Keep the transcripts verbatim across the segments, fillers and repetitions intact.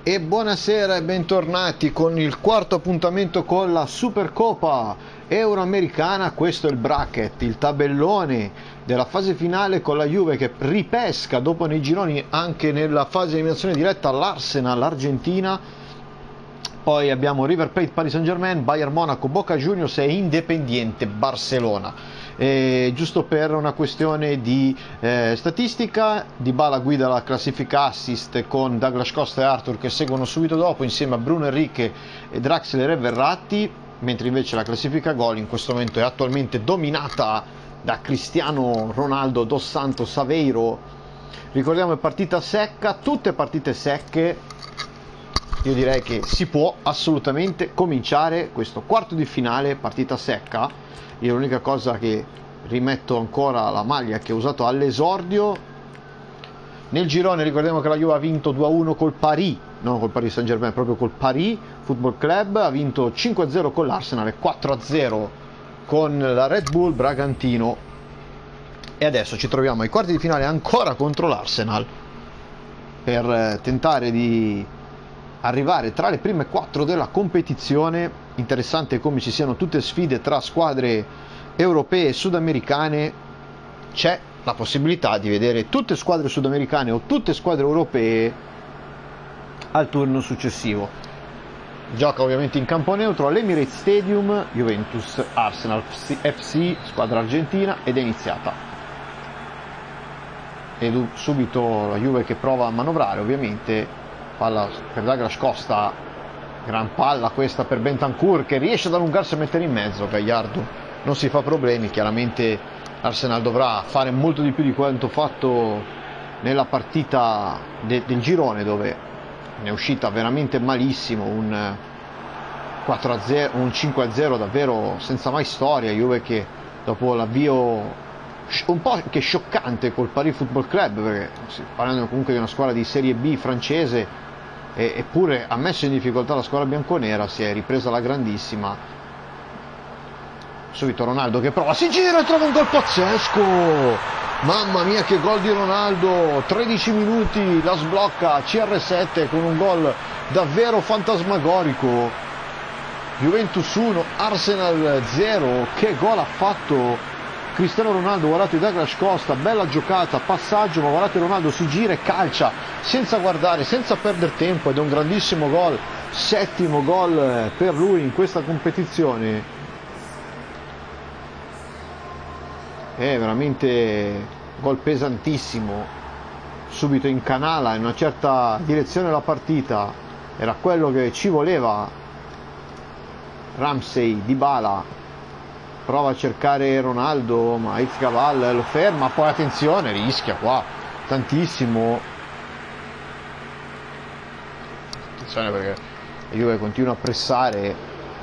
E buonasera e bentornati con il quarto appuntamento con la Supercoppa Euroamericana. Questo è il bracket, il tabellone della fase finale, con la Juve che ripesca dopo nei gironi anche nella fase di eliminazione diretta l'Arsenal, l'Argentina. Poi abbiamo River Plate, Paris Saint-Germain, Bayern Monaco, Boca Juniors e Independiente Barcellona. E giusto per una questione di eh, statistica, Dybala guida la classifica assist con Douglas Costa e Arthur che seguono subito dopo insieme a Bruno Henrique, Draxler e Verratti, mentre invece la classifica gol in questo momento è attualmente dominata da Cristiano Ronaldo dos Santos Aveiro. Ricordiamo, è partita secca, tutte partite secche. Io direi che si può assolutamente cominciare questo quarto di finale partita secca. Io l'unica cosa che rimetto ancora la maglia che ho usato all'esordio nel girone, ricordiamo che la Juve ha vinto due a uno col Paris, non col Paris Saint-Germain, proprio col Paris Football Club, ha vinto cinque a zero con l'Arsenal e quattro a zero con la Red Bull Bragantino. E adesso ci troviamo ai quarti di finale ancora contro l'Arsenal per tentare di arrivare tra le prime quattro della competizione. Interessante come ci siano tutte sfide tra squadre europee e sudamericane. C'è la possibilità di vedere tutte squadre sudamericane o tutte squadre europee al turno successivo. Gioca ovviamente in campo neutro all'Emirates Stadium, Juventus Arsenal F C, squadra argentina, ed è iniziata. Ed subito la Juve che prova a manovrare, ovviamente palla per Douglas Costa, gran palla questa per Bentancur che riesce ad allungarsi e mettere in mezzo. Gallardo non si fa problemi. Chiaramente l'Arsenal dovrà fare molto di più di quanto fatto nella partita de del girone, dove ne è uscita veramente malissimo. Un quattro a zero, un cinque a zero davvero senza mai storia. Juve che dopo l'avvio un po' che scioccante col Paris Football Club, perché parlando comunque di una squadra di Serie B francese, eppure ha messo in difficoltà la squadra bianconera, si è ripresa alla grandissima. Subito Ronaldo che prova, si gira e trova un gol pazzesco. Mamma mia che gol di Ronaldo, tredici minuti, la sblocca C R sette con un gol davvero fantasmagorico. Juventus uno, Arsenal zero. Che gol ha fatto Cristiano Ronaldo, guardate Douglas Costa, bella giocata, passaggio, ma guardate Ronaldo si gira e calcia senza guardare, senza perdere tempo, ed è un grandissimo gol, settimo gol per lui in questa competizione. È veramente gol pesantissimo, subito incanala in una certa direzione la partita, era quello che ci voleva. Ramsey, Dybala prova a cercare Ronaldo, ma Izcaval lo ferma, poi attenzione, rischia qua tantissimo. Attenzione perché la Juve continua a pressare. È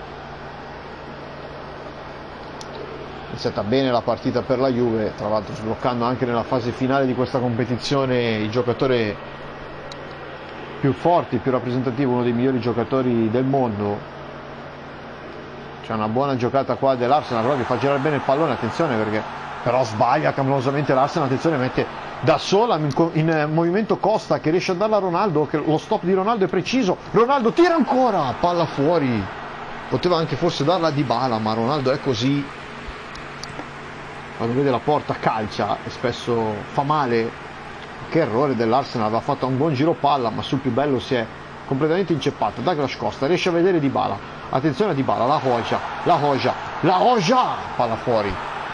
iniziata bene la partita per la Juve, tra l'altro sbloccando anche nella fase finale di questa competizione il giocatore più forte, più rappresentativo, uno dei migliori giocatori del mondo. C'è una buona giocata qua dell'Arsenal, però che fa girare bene il pallone, attenzione perché però sbaglia clamorosamente l'Arsenal, attenzione, mette da sola in, in movimento Costa che riesce a darla a Ronaldo, che lo stop di Ronaldo è preciso, Ronaldo tira ancora, palla fuori, poteva anche forse darla a Dybala, ma Ronaldo è così, quando vede la porta calcia e spesso fa male. Che errore dell'Arsenal, aveva fatto un buon giro palla ma sul più bello si è completamente inceppato. Douglas Costa riesce a vedere Dybala, attenzione a Dybala, la Hoja, la Hoja, la Hoja, palla fuori.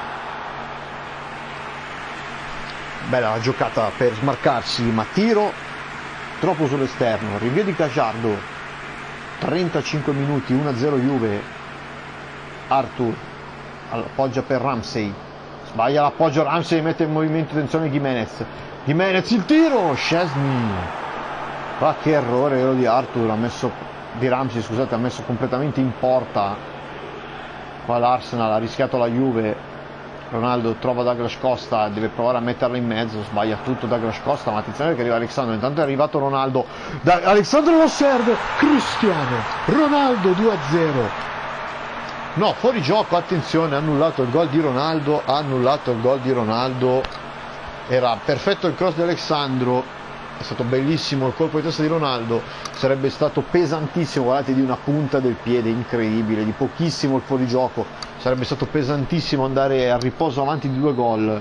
Bella la giocata per smarcarsi, ma tiro troppo sull'esterno, rinvio di Gallardo, trentacinque minuti, uno a zero Juve. Arthur appoggia per Ramsey, sbaglia l'appoggio, Ramsey mette in movimento, attenzione Gimenez, Gimenez il tiro, Szczesny. Ma che errore quello di Arthur, ha messo di Ramsey, scusate, ha messo completamente in porta qua l'Arsenal, ha rischiato la Juve. Ronaldo trova Douglas Costa, deve provare a metterla in mezzo, sbaglia tutto Douglas Costa, ma attenzione che arriva Alexandro, intanto è arrivato Ronaldo, da Alexandro lo serve, Cristiano Ronaldo due a zero. No, fuori gioco, attenzione, annullato il gol di Ronaldo, annullato il gol di Ronaldo, era perfetto il cross di Alexandro. è stato bellissimo il colpo di testa di Ronaldo, sarebbe stato pesantissimo, guardate, di una punta del piede incredibile, di pochissimo il fuorigioco, sarebbe stato pesantissimo andare a riposo avanti di due gol.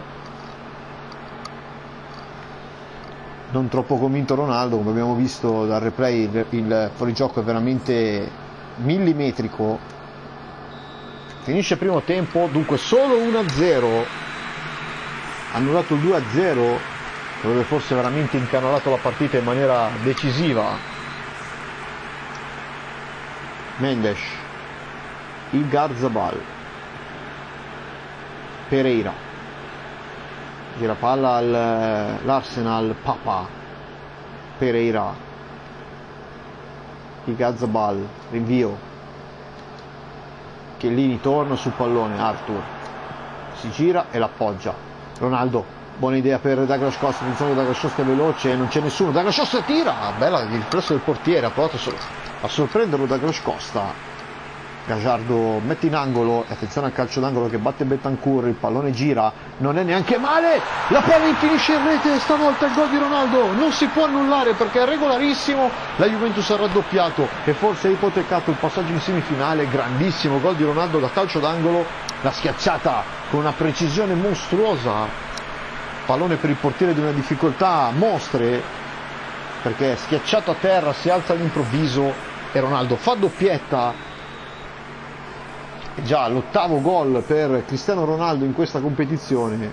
Non troppo convinto Ronaldo, come abbiamo visto dal replay il, il fuorigioco è veramente millimetrico. Finisce il primo tempo, dunque solo uno a zero, annullato il due a zero, dove forse veramente incanalato la partita in maniera decisiva. Mendes, Igarzabal, Pereira, gira palla all'Arsenal, Papa, Pereira, Igarzabal, rinvio, Chiellini torna sul pallone, Arthur si gira e l'appoggia, Ronaldo, buona idea per Douglas Costa, attenzione che Douglas Costa è veloce, non c'è nessuno, Douglas Costa tira, bella il riflesso del portiere, ha provato a sorprenderlo Douglas Costa. Gajardo mette in angolo, attenzione al calcio d'angolo che batte Bentancur, il pallone gira, non è neanche male, la palla finisce in rete, stavolta il gol di Ronaldo non si può annullare perché è regolarissimo, la Juventus ha raddoppiato e forse ha ipotecato il passaggio in semifinale, grandissimo gol di Ronaldo da calcio d'angolo, la schiacciata con una precisione mostruosa, pallone per il portiere di una difficoltà mostre, perché schiacciato a terra si alza all'improvviso e Ronaldo fa doppietta. Già l'ottavo gol per Cristiano Ronaldo in questa competizione.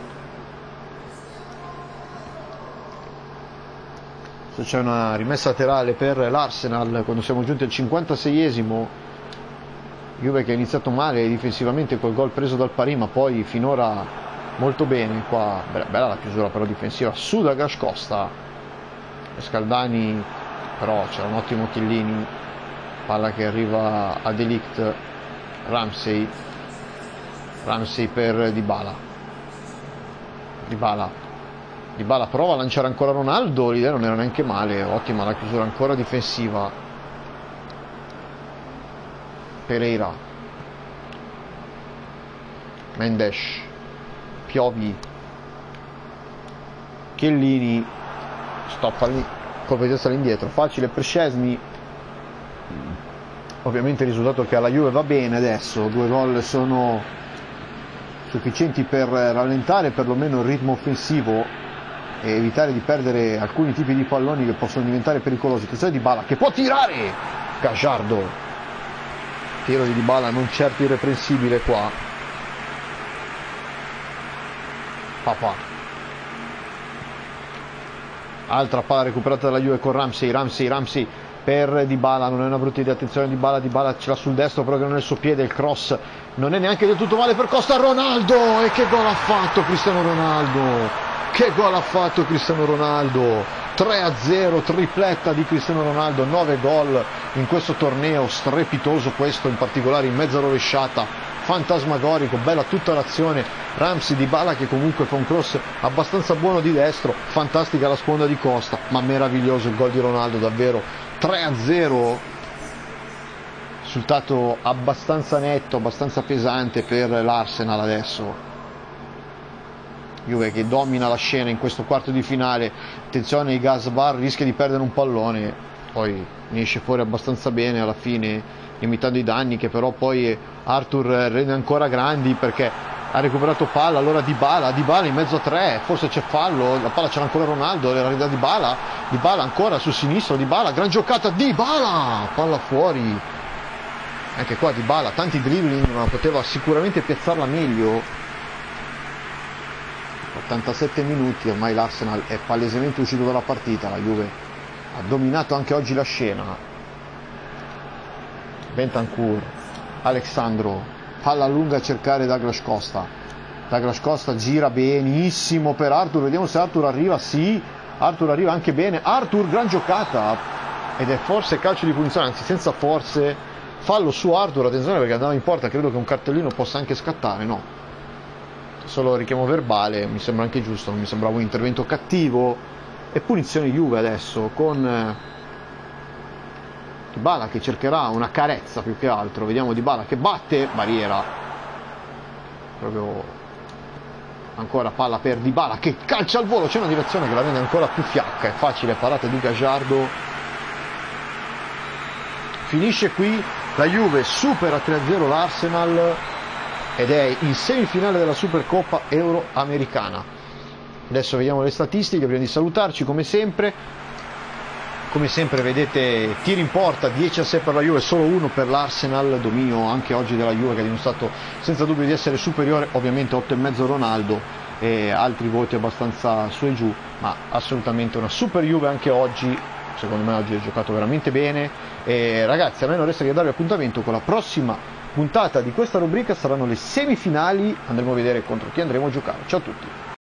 C'è una rimessa laterale per l'Arsenal quando siamo giunti al cinquantaseiesimo. Juve che ha iniziato male difensivamente col gol preso dal Parì, ma poi finora molto bene. Qua bella la chiusura però difensiva su da Gascosta, Scaldani, però c'era un ottimo Chiellini, palla che arriva a De Ligt, Ramsey, Ramsey per Dybala, Dybala, Dybala prova a lanciare ancora Ronaldo, l'idea non era neanche male, ottima la chiusura ancora difensiva, Pereira, Mendes, Piovi, Chiellini, stoppa lì, colpo di testa all'indietro, facile per Szczesny. Ovviamente il risultato che alla Juve va bene adesso, due gol sono sufficienti per rallentare perlomeno il ritmo offensivo e evitare di perdere alcuni tipi di palloni che possono diventare pericolosi. Attenzione di Dybala che può tirare, Gajardo, tiro di Dybala non certo irreprensibile qua, Papà, altra palla recuperata dalla Juve con Ramsey, Ramsey, Ramsey per Dybala, non è una brutta idea, attenzione Dybala, Dybala ce l'ha sul destro però che non è il suo piede, il cross non è neanche del tutto male per Costa, Ronaldo, e che gol ha fatto Cristiano Ronaldo, che gol ha fatto Cristiano Ronaldo, tre a zero, tripletta di Cristiano Ronaldo, nove gol in questo torneo, strepitoso questo, in particolare in mezza rovesciata, fantasmagorico, bella tutta l'azione, Ramsey, Dybala che comunque fa un cross abbastanza buono di destro, fantastica la sponda di Costa, ma meraviglioso il gol di Ronaldo, davvero tre a zero, risultato abbastanza netto, abbastanza pesante per l'Arsenal adesso. Juve che domina la scena in questo quarto di finale, attenzione Igarzabal rischia di perdere un pallone, poi ne esce fuori abbastanza bene alla fine, limitando i danni che però poi Arthur rende ancora grandi perché ha recuperato palla, allora Dybala, Dybala in mezzo a tre, forse c'è fallo, la palla c'era ancora Ronaldo, era da Dybala, Dybala ancora sul sinistro, Dybala, gran giocata, Dybala, palla fuori, anche qua Dybala, tanti dribbling, ma poteva sicuramente piazzarla meglio. ottantasette minuti, ormai l'Arsenal è palesemente uscito dalla partita, la Juve ha dominato anche oggi la scena. Bentancur, Alexandro, palla lunga a cercare Douglas Costa, Douglas Costa gira benissimo per Arthur, vediamo se Arthur arriva, sì, Arthur arriva anche bene, Arthur gran giocata, ed è forse calcio di punizione, anzi senza forse, fallo su Arthur, attenzione perché andava in porta, credo che un cartellino possa anche scattare, no, solo richiamo verbale, mi sembra anche giusto, non mi sembrava un intervento cattivo, e punizione Juve adesso con Dybala che cercherà una carezza più che altro, vediamo Dybala che batte, barriera, proprio ancora palla per Dybala che calcia al volo, c'è una direzione che la rende ancora più fiacca, è facile, parata di Gajardo. Finisce qui, la Juve supera tre a zero l'Arsenal ed è in semifinale della Supercoppa Euro-Americana. Adesso vediamo le statistiche prima di salutarci. Come sempre come sempre vedete tiri in porta dieci a sei per la Juve, solo uno per l'Arsenal, dominio anche oggi della Juve che ha dimostrato senza dubbio di essere superiore, ovviamente otto e mezzo Ronaldo e altri voti abbastanza su e giù, ma assolutamente una super Juve anche oggi. Secondo me oggi ha giocato veramente bene e ragazzi, a me non resta che darvi appuntamento con la prossima puntata di questa rubrica. Saranno le semifinali, andremo a vedere contro chi andremo a giocare. Ciao a tutti.